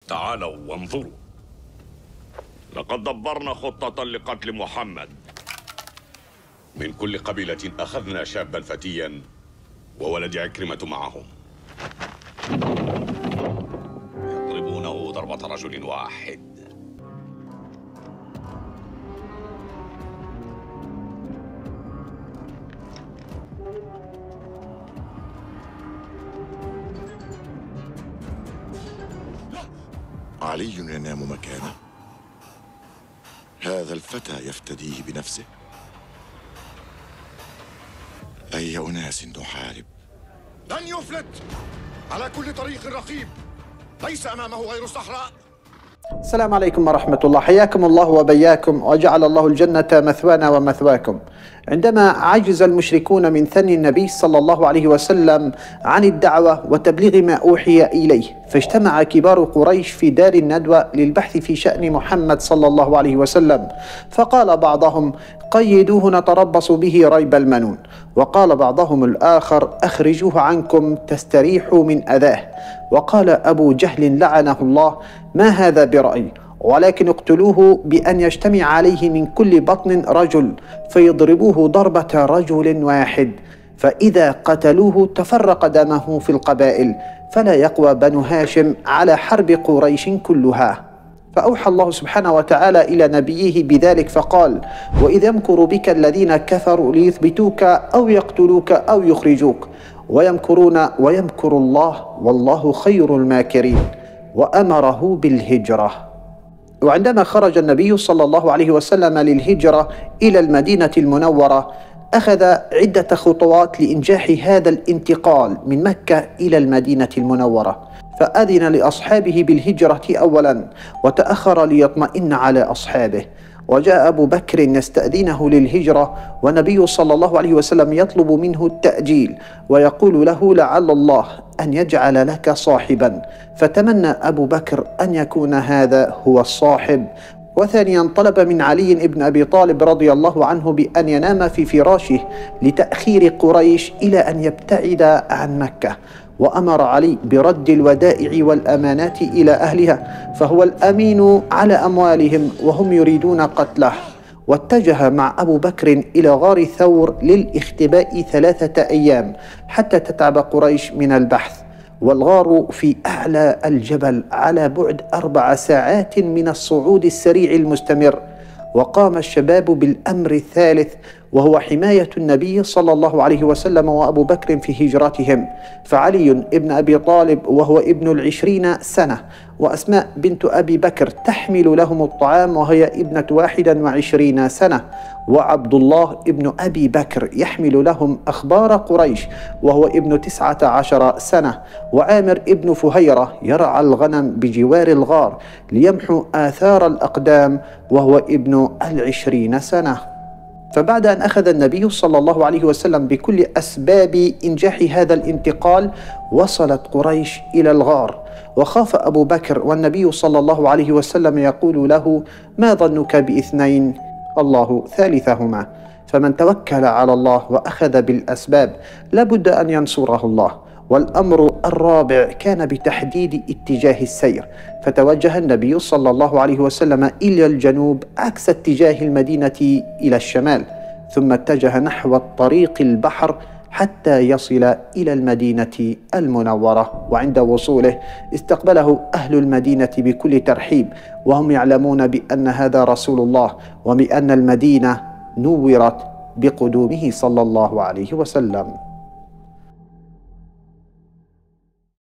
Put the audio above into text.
تعالوا وانظروا، لقد دبرنا خطة لقتل محمد. من كل قبيلة أخذنا شابا فتيا، وولد عكرمة معهم، يضربونه ضربة رجل واحد. علي ينام مكانه. هذا الفتى يفتديه بنفسه. أي أناس نحارب؟ لن يفلت. على كل طريق رقيب، ليس أمامه غير الصحراء. السلام عليكم ورحمة الله، حياكم الله وبياكم، وجعل الله الجنة مثوانا ومثواكم. عندما عجز المشركون من ثني النبي صلى الله عليه وسلم عن الدعوة وتبليغ ما أوحي إليه، فاجتمع كبار قريش في دار الندوة للبحث في شأن محمد صلى الله عليه وسلم. فقال بعضهم: قيدوه نتربص به ريب المنون. وقال بعضهم الآخر: أخرجوه عنكم تستريحوا من أذاه. وقال أبو جهل لعنه الله: ما هذا برأي، ولكن اقتلوه بأن يجتمع عليه من كل بطن رجل فيضربوه ضربة رجل واحد، فإذا قتلوه تفرق دمه في القبائل، فلا يقوى بنو هاشم على حرب قريش كلها. فأوحى الله سبحانه وتعالى إلى نبيه بذلك فقال: وإذ يمكر بك الذين كفروا ليثبتوك أو يقتلوك أو يخرجوك، ويمكرون ويمكر الله والله خير الماكرين. وأمره بالهجرة. وعندما خرج النبي صلى الله عليه وسلم للهجرة إلى المدينة المنورة، أخذ عدة خطوات لإنجاح هذا الانتقال من مكة إلى المدينة المنورة. فأذن لأصحابه بالهجرة أولا، وتأخر ليطمئن على أصحابه. وجاء أبو بكر يستأذنه للهجرة، والنبي صلى الله عليه وسلم يطلب منه التأجيل ويقول له: لعل الله أن يجعل لك صاحبا. فتمنى أبو بكر أن يكون هذا هو الصاحب. وثانيا طلب من علي بن أبي طالب رضي الله عنه بأن ينام في فراشه لتأخير قريش إلى أن يبتعد عن مكة. وأمر علي برد الودائع والأمانات إلى أهلها، فهو الأمين على أموالهم وهم يريدون قتله. واتجه مع أبو بكر إلى غار ثور للاختباء 3 أيام حتى تتعب قريش من البحث. والغار في أعلى الجبل على بعد 4 ساعات من الصعود السريع المستمر. وقام الشباب بالأمر الثالث، وهو حماية النبي صلى الله عليه وسلم وأبو بكر في هجرتهم. فعلي ابن أبي طالب وهو ابن 20 سنة، وأسماء بنت أبي بكر تحمل لهم الطعام وهي ابنة 21 سنة، وعبد الله ابن أبي بكر يحمل لهم أخبار قريش وهو ابن 19 سنة، وعامر ابن فهيرة يرعى الغنم بجوار الغار ليمحو آثار الأقدام وهو ابن 20 سنة. فبعد أن أخذ النبي صلى الله عليه وسلم بكل أسباب إنجاح هذا الانتقال، وصلت قريش إلى الغار. وخاف أبو بكر، والنبي صلى الله عليه وسلم يقول له: ما ظنك ب2؟ الله ثالثهما. فمن توكل على الله وأخذ بالأسباب لابد أن ينصره الله. والأمر الرابع كان بتحديد اتجاه السير، فتوجه النبي صلى الله عليه وسلم إلى الجنوب عكس اتجاه المدينة إلى الشمال، ثم اتجه نحو الطريق البحر حتى يصل إلى المدينة المنورة. وعند وصوله استقبله أهل المدينة بكل ترحيب، وهم يعلمون بأن هذا رسول الله، وبأن المدينة نورت بقدومه صلى الله عليه وسلم.